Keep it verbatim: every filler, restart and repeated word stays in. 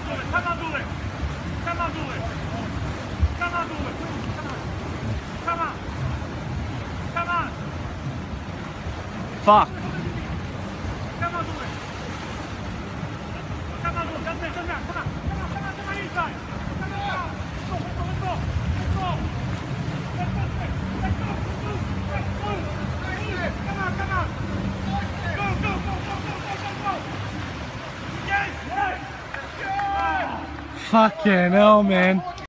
Come on, do it. Come on, do it. Come on, do it. Come on. Come on. Come on. Fuck. Come on, do it. Come on, do it. That's it. Come on. Come on. Come on. Come on. Come on inside. Come on. Let's go. Let's go. Let's go. Let's go. Let's go. Move. Let's move. Move. Come on. Come on. Go. Go. Go. Go. Go. Go. Go. Go. Yes. Yes. Fucking hell, man.